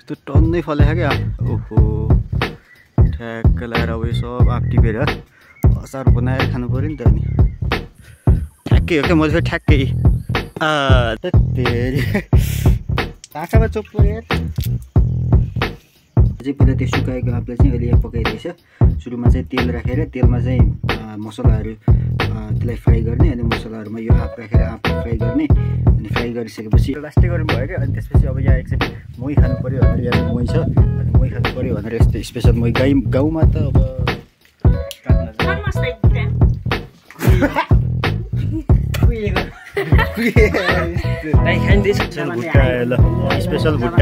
यस्तो टन्नै फलेको क्या। ओहो ठ्याक्क लाएर अब यो सब आँप टिपेर अचार बनाएर खानु पऱ्यो नि त। अनि ठ्याक्कै हो क्या, मैले फेरि ठ्याक्कै काँचामा चोप पऱ्यो चाहिँ। पहिला त्यो सुकाएको आँपलाई चाहिँ अहिले यहाँ पकाइदिएछ। सुरुमा चाहिँ तेल राखेर तेलमा चाहिँ मसलाहरू त्यसलाई फ्राई गर्ने, अनि मसलाहरूमा यो आँप राखेर आँप फ्राई गर्ने, अनि फ्राई गरिसकेपछि लास्टै गर्नु भयो क्या। अनि त्यसपछि अब यहाँ एकचोटि मही खानु पऱ्यो भनेर यहाँ मही छ, अनि मही खानु पऱ्यो भनेर यस्तो स्पेसल मही गाउँमा त अब स्पेसल भुट्टा।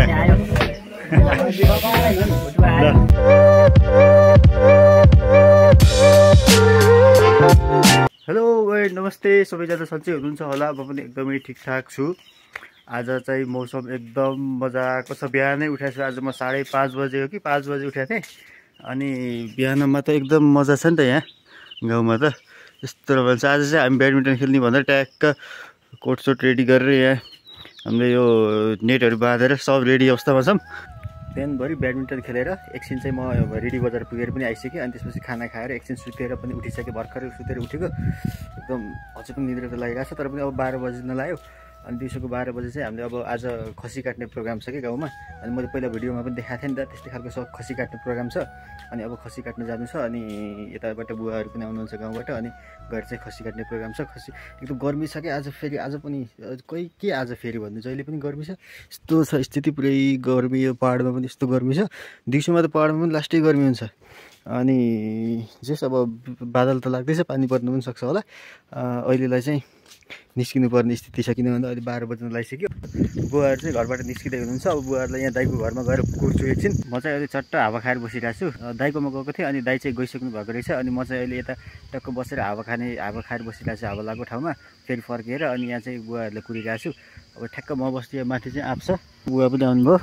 हेलो नमस्ते, सबैजना सन्चै हुनुहुन्छ होला। म पनि एकदमै ठिकठाक छु। आज चाहिँ मौसम एकदम मजाको छ। बिहानै उठेको छु। आज म 5:30 बजे हो कि 5 बजे उठेको थिएँ। अनि बिहानमा त एकदम मजा छ नि त यहाँ गाउँमा त। यस्तो रमाइलो छ। आज चाहिँ हामी ब्याडमिन्टन खेल्ने भनेर ट्याक्क कोटसोट रेडी गरेर यहाँ हामीले यो नेटहरू बाँधेर सब रेडी अवस्थामा छौँ। बिहानभरि ब्याडमिन्टन खेलेर एकछिन चाहिँ म रेडी बजार पुगेर पनि आइसकेँ। अनि त्यसपछि खाना खाएर एकछिन सुतेर पनि उठिसकेँ। भर्खरै सुतेर उठेको, एकदम अझै पनि निद्रा त लागिरहेको छ। तर पनि अब 12 बज्न लाग्यो। अनि दिउँसोको 12 बजे चाहिँ हामीले अब आज खसी काट्ने प्रोग्राम छ कि गाउँमा। अनि मैले पहिला भिडियोमा पनि देखाएको थिएँ नि त, त्यस्तै खालको सब खसी काट्ने प्रोग्राम छ। अनि अब खसी काट्न जानु छ। अनि यताबाट बुवाहरू पनि आउनुहुन्छ गाउँबाट। अनि गएर चाहिँ खसी काट्ने प्रोग्राम छ। खसी एकदम गर्मी छ कि आज, फेरि आज पनि कोही के आज फेरि भन्नु, जहिले पनि गर्मी छ। यस्तो छ स्थिति, पुरै गर्मी। यो पहाडमा पनि यस्तो गर्मी छ। दिउँसोमा त पहाडमा पनि लास्टै गर्मी हुन्छ। अनि जस अब बादल त लाग्दैछ, पानी पर्नु पनि सक्छ होला। अहिलेलाई चाहिँ निस्किनु पर्ने स्थिति छ, किन भन्दा अहिले 12 बज्न लागिसक्यो। बुवाहरू चाहिँ घरबाट निस्किँदै हुनुहुन्छ। अब बुवाहरूलाई यहाँ दाइको घरमा गएर कुर्छु एकछिन। म चाहिँ अहिले चट्ट हावा खाएर बसिरहेको छु। दाइकोमा गएको थिएँ, अनि दाइ चाहिँ गइसक्नु भएको रहेछ। अनि म चाहिँ अहिले यता टक्क बसेर हावा खाएर बसिरहेको छु हावा लागेको ठाउँमा। फेरि फर्केर अनि यहाँ चाहिँ बुवाहरूलाई कुरिरहेको छु। अब ठ्याक्क म बस्छु, माथि चाहिँ आँप छ। बुवा पनि आउनुभयो।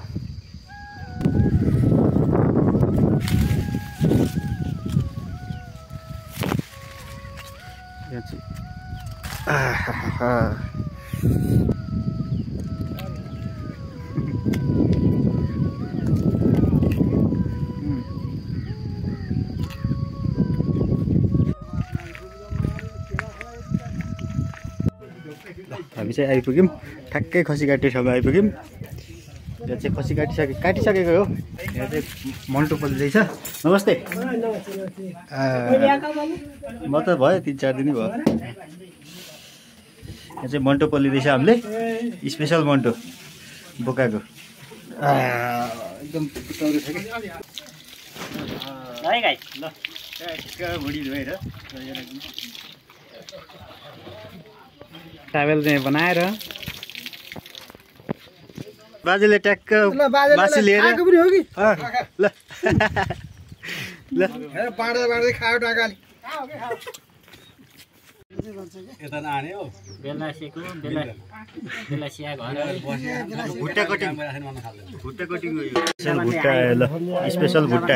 यहाँ चाहिँ हामी चाहिँ आइपुग्यौँ। ठ्याक्कै खसी काट्ने ठाउँमा आइपुग्यौँ। यहाँ चाहिँ खसी काटिसकेको हो। यहाँ चाहिँ मन्टो पोल्दैछ। नमस्ते। म त भयो 3-4 दिन भयो। यहाँ चाहिँ मन्टो पोलिँदैछ हामीले, स्पेसल मन्टो बोकाको। एकदम पुतौरो छ कि है गाइस। ल भुडी धोएर ट्राभल चाहिँ बनाएर बाजेले ट्याक्क बासी लिएर आएको पनि हो कि ल ल बाँड्दै खायो टाकाले। यता नआने हो बेला सेको बेला सिया घर भुट्टा कटिङ भुट्टा ल स्पेसल भुट्टा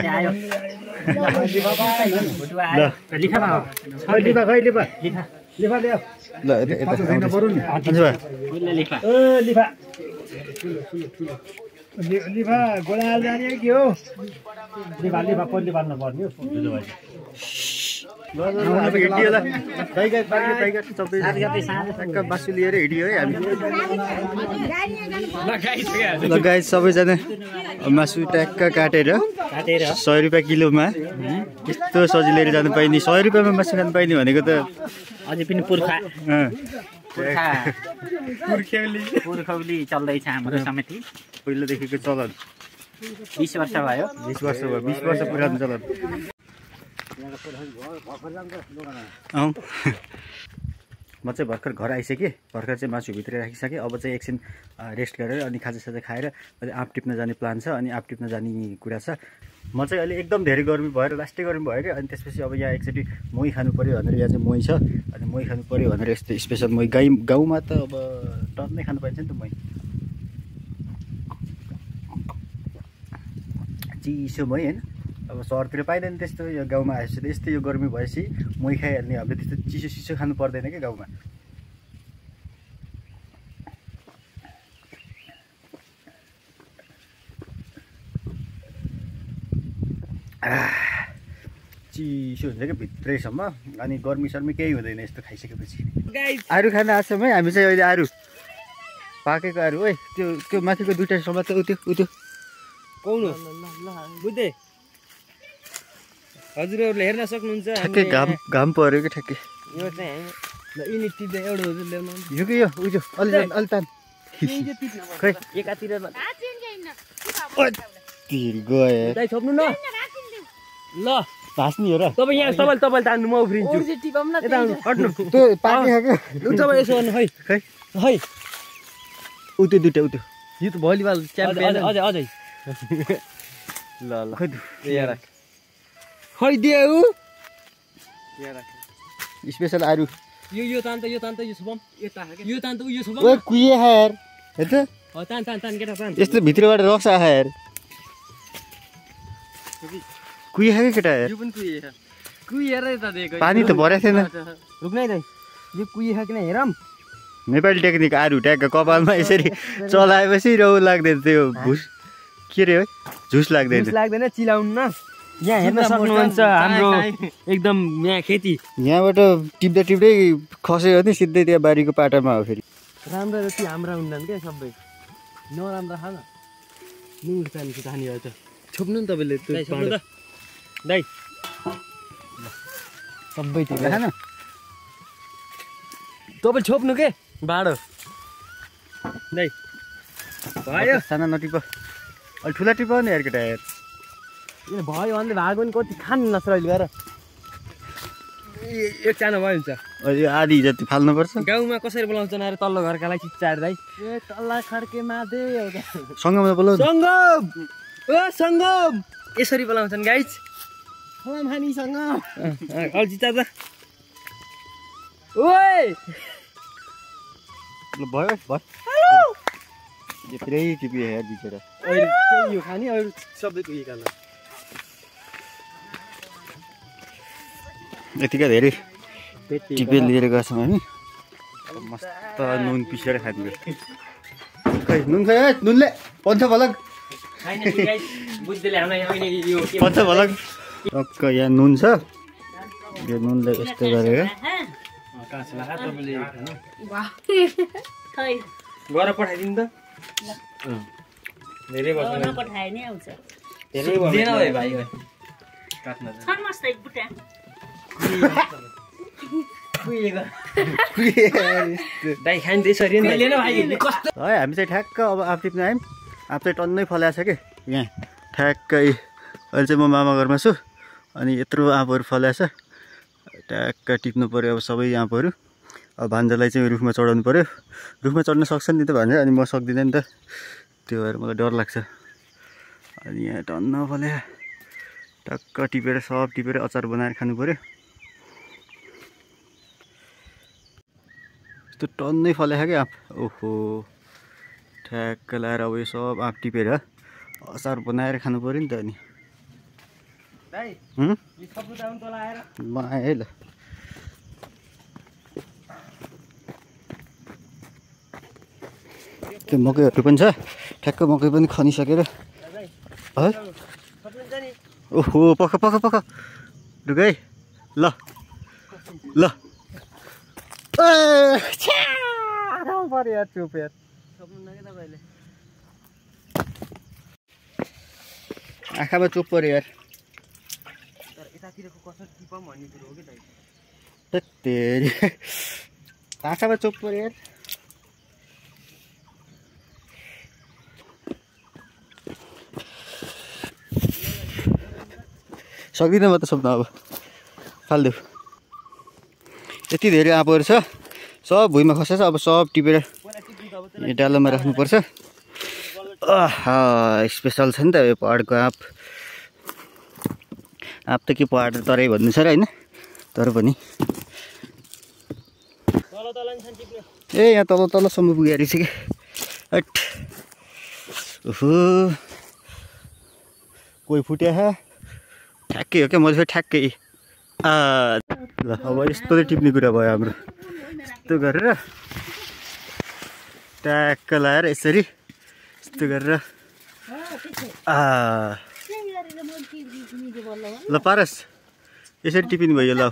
ल लिफामा हो लिफा खै लिफा लिफा ल्याऊ ल यता छैन पर्नु नि लिफा लिफा लिफा गोडाल जाने के हो लिफा लिफा पल्ली बाल्नु पर्ने हो बासु लिएर हिँड्यो है हामी। ल गाइस सबैजना मासु ट्याक्क काटेर 100 रुपियाँ किलोमा यस्तो सजिलै जानु पाइने। 100 रुपियाँमा मासु खानु पाइने भनेको त अझै पनि पुर्खौली चल्दैछ हाम्रो समिति। पहिलादेखिको चलन 20 वर्ष भयो। 20 वर्ष भयो, 20 वर्ष पुरानो चलन। म चाहिँ भर्खर घर आइसकेँ। भर्खर चाहिँ मासु भित्र राखिसकेँ। अब चाहिँ एकछिन रेस्ट गरेर अनि खाजासाजा खाएर अहिले आँप टिप्न जाने प्लान छ। अनि आँप टिप्न जाने कुरा छ। म चाहिँ अहिले एकदम धेरै गर्मी भएर लास्टै गर्मी भयो क्या। अनि त्यसपछि अब यहाँ एकचोटि मही खानु पऱ्यो भनेर यहाँ चाहिँ मही छ। अनि मही खानु पऱ्यो भनेर यस्तो स्पेसल मही गाउँमा त अब टन्नै खानु पाइन्छ नि त मही। चिसो मही होइन, अब सहरतिर पाइँदैन त्यस्तो। यो गाउँमा आएपछि त यस्तै यो गर्मी भएपछि मही खाइहाल्ने। हामीले त्यस्तो चिसो चिसो खानु पर्दैन क्या गाउँमा। चिसो हुन्छ क्या भित्रैसम्म अनि गर्मी सर्मी केही हुँदैन यस्तो खाइसकेपछि आरु खान आछौँ है हामी चाहिँ अहिले आरु पाकेको आरु है त्यो माथिको दुईटा समात उत्यो कौन हो बुझ्दै हजुरहरूले हेर्न सक्नुहुन्छ ठ्याक्कै घाम पऱ्यो कि ठ्याक्कै यो चाहिँ ल यिनी टिप्दै एउटा हजुर ल्याउनु यो कि यो उयो अलि तान खै एकातिर गयो दाइ छोप्नु न ल भाँच्ने हो र तपाईँ तपाईँले तान्नु म उफ्रिन्छु यता आउनु हट्नु त्यो पाकिसक्यो लु तपाईँ यसो गर्नु खै उत्यो दुइटा उत्यो यो त भलिबल च्याम्पियन अझै ल खै यहाँ राख खै देऊ स्पेसल आरु यो तान त यो शुभम यो तान त उयो शुभम ओए कुइए यार हेर त तान केटा तान यस्तो भित्रबाट रक्स आयो यार कुइए कि केटा यार यो पनि कुहिएर त दिएको पानी त भरेको थिएन रुक्नै दाइ यो कुहिएको किन हेरम नेपाली टेक्निक आरु ट्याग कपालमा यसरी चलाएपछि रौ लाग्दैन त्यो भुस के रे है झुस लाग्दैन चिलाउनु न यहाँ हेर्न सक्नुहुन्छ हाम्रो एकदम यहाँ खेती यहाँबाट टिप्दै खस्यो भने सिधै त्यहाँ बारीको पाटामा हो फेरि राम्रो जति हाम्रा हुँदैन क्या सबै नराम्रो खा न नुन तानी हो त छोप्नु नि तपाईँले दाइ सबै त्यो खान तपाईँ छोप्नु के बाडो दाइ भयो साना नटिप अलि ठुला टिप नि यार केटा यार भयो भने भागो नि कति खानु नसरले गएर एक चाना भयो हुन्छ अहिले आधी जति फाल्नुपर्छ गाउँमा कसरी बोलाउँछन् अरे तल्लो घरकालाई चिच्चाएर दाइ ए तल्ला खड्केमा दे सङ्गममा बोलाउँछ सङ्गम ओ सङ्गम यसरी बोलाउँछन् गाइज सलाम खानीसँग अलि चिच्चा त ओए ल भयो यत्रै टिप्यो यार बिचरा अहिले त्यही यो खाने अरू सबैको यो खाना यतिका धेरै टिपेर लिएर गएको छौँ हामी मस्त नुन पिसेर खाने खै नुन खै नुनले पन्छ भलक पन्छ भलक टक्क यहाँ नुन छ यो नुनले यस्तो गरेर गएर पठाइदिनु त धेरै भाइ दाइ खाने त्यसरी नि है हामी चाहिँ ठ्याक्क अब आफ टिप्न आयौँ आफ चाहिँ टन्नै फलाएको छ कि यहाँ ठ्याक्कै अहिले चाहिँ म मामा घरमा छु अनि यत्रो आँपहरू फलाएको छ ट्याक्क टिप्नु पऱ्यो अब सबै आँपहरू अब भान्जालाई चाहिँ रुखमा चढाउनु पऱ्यो रुखमा चढ्न सक्छ नि त भान्जा अनि म सक्दिनँ नि त त्यो भएर मलाई डर लाग्छ अनि यहाँ टन्न फल्या टक्क टिपेर सब टिपेर अचार बनाएर खानु पऱ्यो यस्तो टन्नै फल्या क्या आँप ओहो ठ्याक्क लाएर अब यो सब आँप टिपेर अचार बनाएर खानु पऱ्यो नि त अनि आएँ ल त्यो मकैहरू पनि छ ठ्याक्क मकै पनि खनिसकेर है ओहो पख ढुक है ल पर्यो चुप यार आँखामा चुप पर्यो यार तेरि आँखामा चुप पर्यो यार सक्दिनँ म त सक्नु अब फाल्देऊ यति धेरै आँपहरू छ सब भुइँमा खसेछ अब सब टिपेर यो डालोमा राख्नुपर्छ स्पेसल छ नि त यो पहाडको आँप त के पहाड तरै भन्नु छ र होइन तर पनि ए यहाँ तलसम्म पुगेर रहेछ कि हट ओहो कोही फुट्या ठ्याक्कै हो क्या मैले फेरि ठ्याक्कै ल अब यस्तो चाहिँ टिप्ने कुरा भयो हाम्रो यस्तो गरेर ट्याक्क लाएर यसरी यस्तो गरेर ल पारस यसरी टिपिनु भयो ल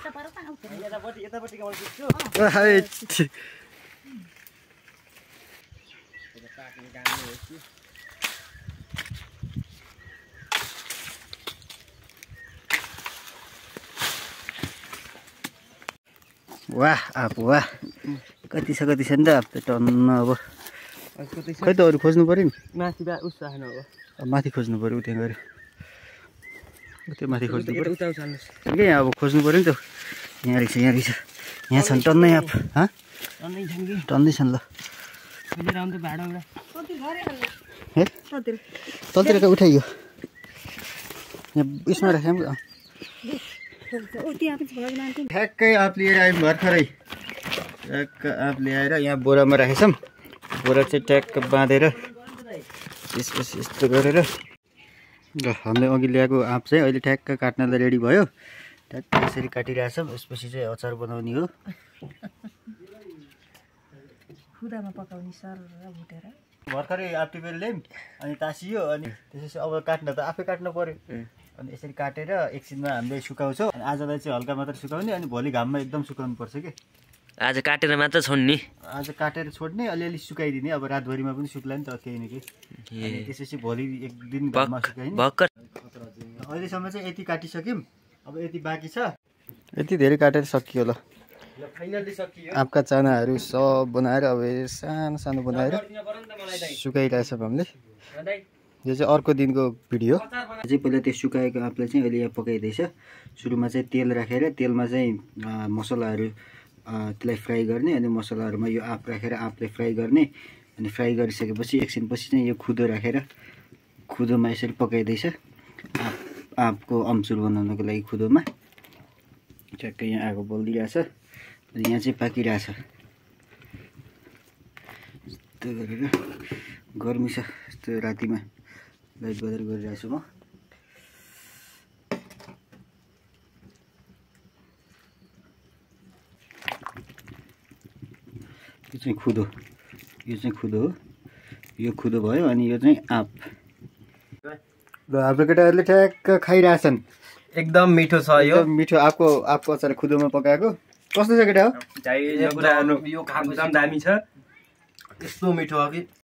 वाह आप वाह कति छ नि त अब त टन्न अब खै त अरू खोज्नु पर्यो नि माथि बा उस राख्न हो माथि खोज्नु पर्यो उता गएर उता माथि खोज्नु पर्यो उता उचाल्नुस् के यहाँ अब खोज्नु पर्यो नि त यहाँ रहेछ यहाँ छन् टन्नै आप हाँ टन्नै छन् ल तलतिर उठाइयो यहाँ यसमा राख्यो ठ्याक्कै आप लिएर आयौँ भर्खरै ठ्याक्क आप ल्याएर यहाँ बोरामा राखेछौँ बोरा चाहिँ ट्याक्क बाँधेर त्यसपछि यस्तो गरेर ल हामीले अघि ल्याएको आँप चाहिँ अहिले ठ्याक्क काट्नलाई रेडी भयो ट्याक्क यसरी काटिरहेछौँ यसपछि चाहिँ अचार बनाउने हो भर्खरै आँप टिपेर ल्यायौँ अनि तासियो अनि त्यसपछि अब काट्न त आफै काट्नु पर्यो अनि यसरी काटेर एकछिनमा हामीले सुकाउँछौँ अनि आजलाई चाहिँ हल्का मात्र सुकाउने अनि भोलि घाममा एकदम सुकाउनु पर्छ कि आज काटेर मात्र छोड्ने आज काटेर छोड्ने अलिअलि सुकाइदिने अब रातभरिमा पनि सुक्ला नि त केही न केही अनि त्यसपछि भोलि एक दिन घाममा सुकाइने अहिलेसम्म चाहिँ यति काटिसक्यौँ अब यति बाँकी छ यति धेरै काटेर सकियो ल आँपका चानाहरू सब बनाएर अब सानो सानो बनाएर सुकाइरहेछौँ हामीले यो चाहिँ अर्को दिनको भिडियो चाहिँ पहिला त्यो सुकाएको आँपलाई चाहिँ अहिले यहाँ पकाइँदैछ सुरुमा चाहिँ तेल राखेर तेलमा चाहिँ मसलाहरू त्यसलाई फ्राई गर्ने अनि मसलाहरूमा यो आँप राखेर आँपलाई फ्राई गर्ने अनि फ्राई गरिसकेपछि एकछिनपछि चाहिँ यो खुदो राखेर खुदोमा यसरी पकाइँदैछ आँपको अम्चुर बनाउनको लागि खुदोमा ट्याक्कै यहाँ आगो बल्दिरहेछ अनि यहाँ चाहिँ पाकिरहेछ यस्तो गरेर गर्मी छ यस्तो रातिमा लाइट बजार गरिरहेको छु म यो चाहिँ खुदो हो यो खुदो भयो अनि यो चाहिँ आँप ल हाम्रो केटाहरूले ठ्याक्क खाइरहेछन् एकदम मिठो छ यो मिठो आँपको अचार खुदोमा पकाएको कस्तो छ केटा हो यो खाएको दामी छ यस्तो मिठो हो कि